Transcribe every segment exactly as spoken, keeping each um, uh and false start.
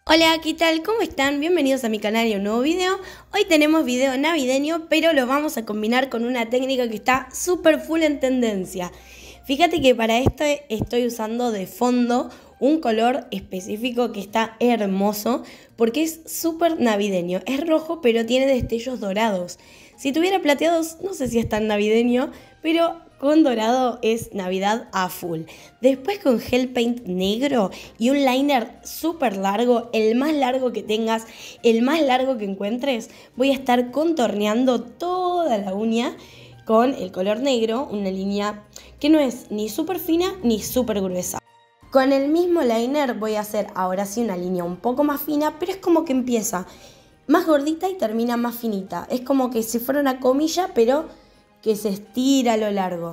Hola, ¿qué tal? ¿Cómo están? Bienvenidos a mi canal y a un nuevo video. Hoy tenemos video navideño, pero lo vamos a combinar con una técnica que está súper full en tendencia. Fíjate que para esto estoy usando de fondo un color específico que está hermoso porque es súper navideño. Es rojo, pero tiene destellos dorados. Si tuviera plateados, no sé si es tan navideño, pero con dorado es Navidad a full. Después con gel paint negro y un liner súper largo, el más largo que tengas, el más largo que encuentres, voy a estar contorneando toda la uña con el color negro, una línea que no es ni súper fina ni súper gruesa. Con el mismo liner voy a hacer ahora sí una línea un poco más fina, pero es como que empieza más gordita y termina más finita. Es como que si fuera una comilla, pero que se estira a lo largo.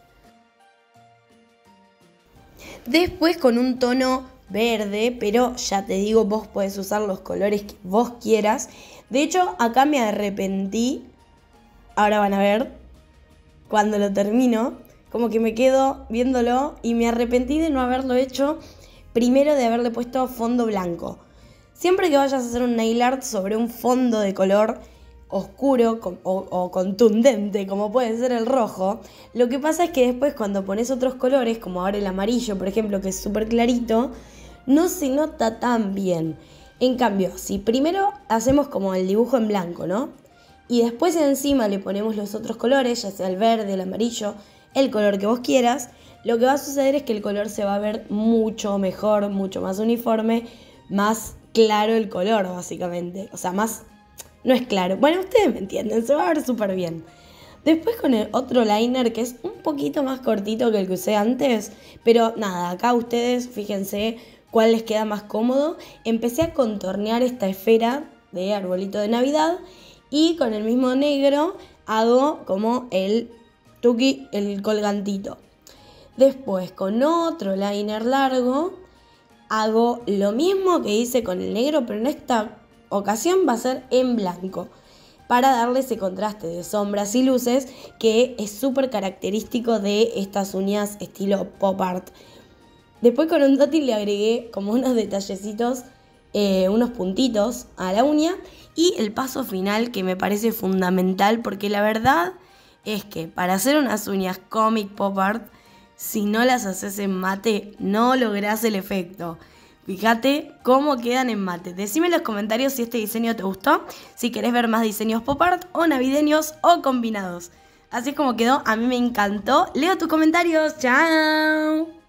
Después con un tono verde, pero ya te digo, vos podés usar los colores que vos quieras. De hecho, acá me arrepentí, ahora van a ver, cuando lo termino, como que me quedo viéndolo y me arrepentí de no haberlo hecho, primero de haberle puesto fondo blanco. Siempre que vayas a hacer un nail art sobre un fondo de color oscuro o, o contundente, como puede ser el rojo, lo que pasa es que después cuando pones otros colores, como ahora el amarillo, por ejemplo, que es súper clarito, no se nota tan bien. En cambio, si primero hacemos como el dibujo en blanco, ¿no? Y después encima le ponemos los otros colores, ya sea el verde, el amarillo, el color que vos quieras, lo que va a suceder es que el color se va a ver mucho mejor, mucho más uniforme, más claro el color, básicamente. O sea, más... no es claro. Bueno, ustedes me entienden, se va a ver súper bien. Después con el otro liner que es un poquito más cortito que el que usé antes, pero nada, acá ustedes fíjense cuál les queda más cómodo. Empecé a contornear esta esfera de arbolito de Navidad y con el mismo negro hago como el tuki, el colgantito. Después con otro liner largo hago lo mismo que hice con el negro, pero en esta ocasión va a ser en blanco para darle ese contraste de sombras y luces que es súper característico de estas uñas estilo pop art. Después con un dotting le agregué como unos detallecitos, eh, unos puntitos a la uña y el paso final que me parece fundamental porque la verdad es que para hacer unas uñas comic pop art, si no las haces en mate no lográs el efecto. Fíjate cómo quedan en mate. Decime en los comentarios si este diseño te gustó, si querés ver más diseños pop art o navideños o combinados. Así es como quedó, a mí me encantó. Leo tus comentarios, chao.